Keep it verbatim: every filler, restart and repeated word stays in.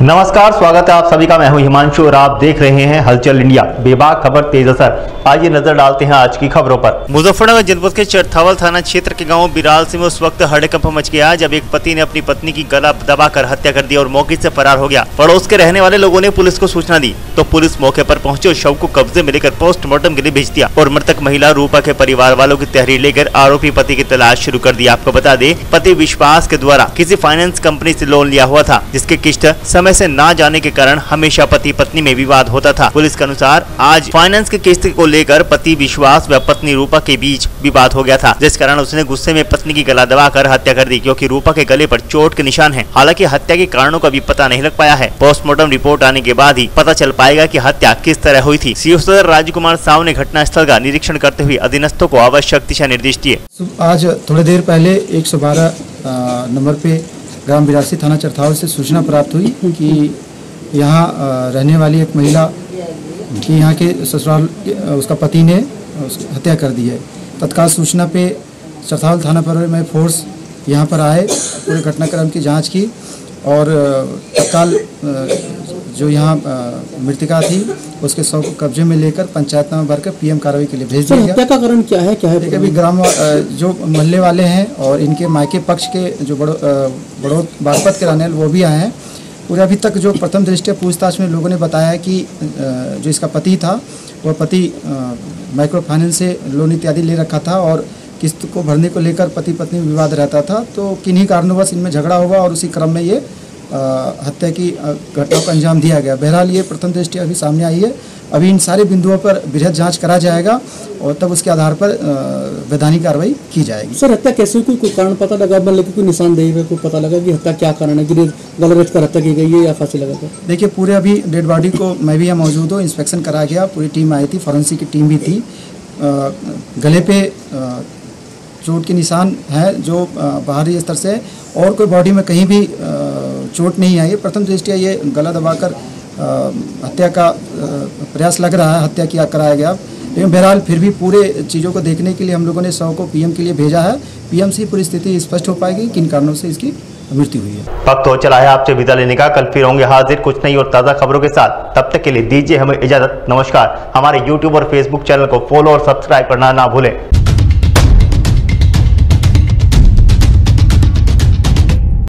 नमस्कार, स्वागत है आप सभी का। मैं हूं हिमांशु और आप देख रहे हैं हलचल इंडिया। बेबाक खबर तेज असर। आइए नजर डालते हैं आज की खबरों पर। मुजफ्फरनगर जनपद के चरथावल थाना क्षेत्र के गांव बिरालसी में उस वक्त हड़कंप मच गया जब एक पति ने अपनी पत्नी की गला दबाकर हत्या कर दी और मौके से फरार हो गया। पड़ोस के रहने वाले लोगों ने पुलिस को सूचना दी तो पुलिस मौके पर पहुंची और शव को कब्जे में लेकर पोस्टमार्टम के लिए भेज दिया और मृतक महिला रूपा के परिवार वालों की तहरीर लेकर आरोपी पति की तलाश शुरू कर दी। आपको बता दें, पति विश्वास के द्वारा किसी फाइनेंस कंपनी से लोन लिया हुआ था जिसकी किस्त समय से न जाने के कारण हमेशा पति पत्नी में विवाद होता था। पुलिस के अनुसार आज फाइनेंस की किस्त को लेकर पति विश्वास व पत्नी रूपा के बीच विवाद हो गया था, जिस कारण उसने गुस्से में पत्नी की गला दबाकर हत्या कर दी क्योंकि रूपा के गले पर चोट के निशान हैं। हालांकि हत्या के कारणों का भी पता नहीं लग पाया है। पोस्टमार्टम रिपोर्ट आने के बाद ही पता चल पाएगा कि हत्या किस तरह हुई थी। सीओ सदर राजकुमार साव ने घटना स्थल का निरीक्षण करते हुए अधीनस्थों को आवश्यक दिशा निर्देश दिए। आज थोड़ी देर पहले एक सौ बारह नंबर पे ग्राम बिरासी थाना चरथावल से सूचना प्राप्त हुई कि यहाँ रहने वाली एक महिला की यहाँ के ससुराल उसका पति ने उसकी हत्या कर दी है। तत्काल सूचना पे चरथावल थाना पर मैं फोर्स यहाँ पर आए, पूरे घटनाक्रम की जांच की और तत्काल जो यहाँ मृतिका थी उसके शव को कब्जे में लेकर पंचायतनामा भरकर पीएम कार्रवाई के लिए भेज दिया गया। हत्या का कारण क्या है क्या है देखिए, अभी ग्राम जो मोहल्ले वाले हैं और इनके मायके पक्ष के जो बड़ो बड़ो बागपत के रहने वो भी आए हैं। पूरे अभी तक जो प्रथम दृष्टया पूछताछ में लोगों ने बताया कि जो इसका पति था वह पति माइक्रो फाइनेंस से लोन इत्यादि ले रखा था और किस्त को भरने को लेकर पति पत्नी में विवाद रहता था, तो किन्हीं कारणवश इनमें झगड़ा हुआ और उसी क्रम में ये हत्या की घटना को अंजाम दिया गया। बहरहाल ये प्रथम दृष्टया अभी सामने आई है। अभी इन सारे बिंदुओं पर बृहद जांच करा जाएगा और तब उसके आधार पर वैधानिक कार्रवाई की जाएगी। सर, हत्या कैसे कोई कोई कारण पता लगा? मतलब कोई निशानदेही है, कोई पता लगा कि हत्या क्या कारण है, कि गला रेत कर हत्या की गई है या फांसी लगा कर? देखिए, पूरे अभी डेड बॉडी को मैं भी यहाँ मौजूद हूँ, इंस्पेक्शन करा गया, पूरी टीम आई थी, फॉरेंसिक की टीम भी थी। गले पे चोट के निशान है जो बाहरी स्तर से और कोई बॉडी में कहीं भी चोट नहीं आई है। प्रथम दृष्टया ये गला दबाकर हत्या का प्रयास लग रहा है, हत्या किया कराया गया। लेकिन बहरहाल फिर भी पूरे चीज़ों को देखने के लिए हम लोगों ने शव को पीएम के लिए भेजा है। पीएम से पूरी स्थिति स्पष्ट हो पाएगी किन कारणों से इसकी मृत्यु हुई है। वक्त हो चला है आपसे विदा लेने का। कल फिर होंगे हाजिर कुछ नई और ताज़ा खबरों के साथ। तब तक के लिए दीजिए हमें इजाजत। नमस्कार। हमारे यूट्यूब और फेसबुक चैनल को फॉलो और सब्सक्राइब करना ना भूलें।